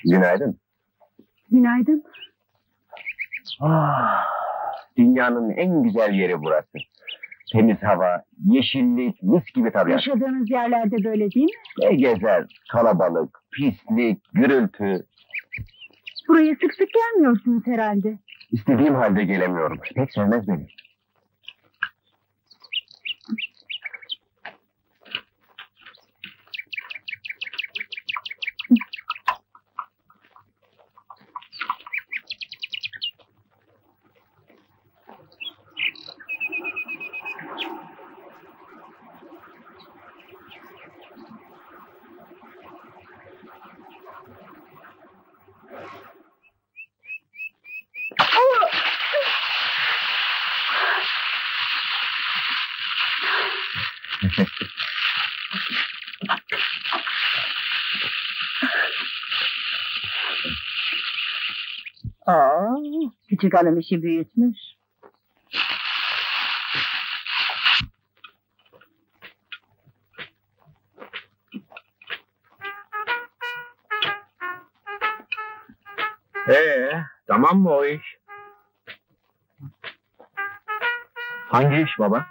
Günaydın. Günaydın. Dünyanın en güzel yeri burası. Temiz hava, yeşillik, mis gibi tabiat. Yaşadığınız yerlerde böyle değil mi? Ne gezer, kalabalık, pislik, gürültü. Buraya sık sık gelmiyorsunuz herhalde. İstediğim halde gelemiyorum. Pek sevmez beni. Küçük hanım işi büyütmüş. Tamam mı o iş? Hangi iş baba?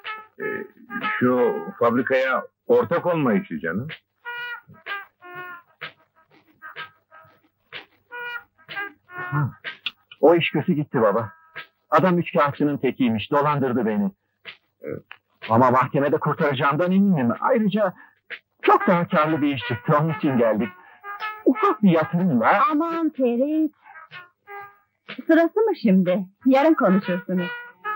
Şu fabrikaya ortak olma işi canım. O iş kötü gitti baba. Adam üçkağıtçının tekiymiş, dolandırdı beni. Ama mahkemede kurtaracağımdan eminim. Ayrıca çok daha karlı bir iş çıktı, onun için geldik. Ufak bir yatırımla... Aman Ferit. Sırası mı şimdi? Yarın konuşursunuz.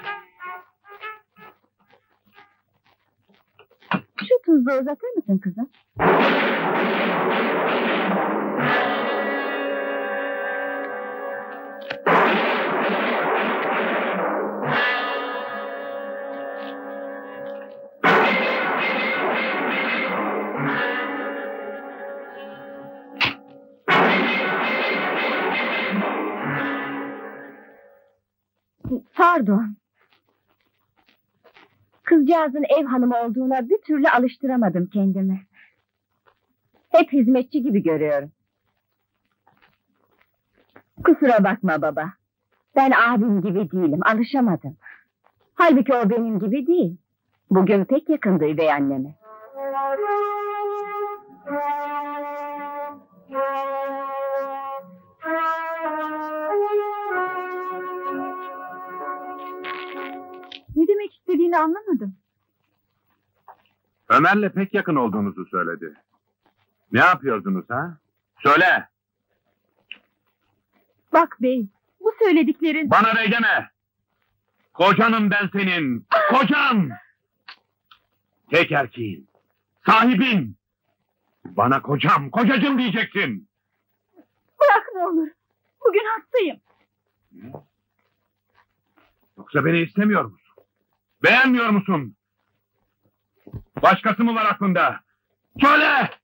Şu tuzlu uzatır mısın kızım? Pardon. Kızcağızın ev hanımı olduğuna bir türlü alıştıramadım kendimi. Hep hizmetçi gibi görüyorum. Kusura bakma baba. Ben abim gibi değilim, alışamadım. Halbuki o benim gibi değil. Bugün pek yakındı üvey anneme. Ne demek istediğini anlamadım. Ömer'le pek yakın olduğunuzu söyledi. Ne yapıyordunuz ha? Söyle! Bak bey, bu söylediklerin... Bana bey deme! Kocanım ben senin! Kocan! Tek erkeğin! Sahibin! Bana kocam, kocacığım diyeceksin! Bırak ne olur, bugün hastayım. Yoksa beni istemiyor musun? Beğenmiyor musun? Başkası mı var aklında? Söyle!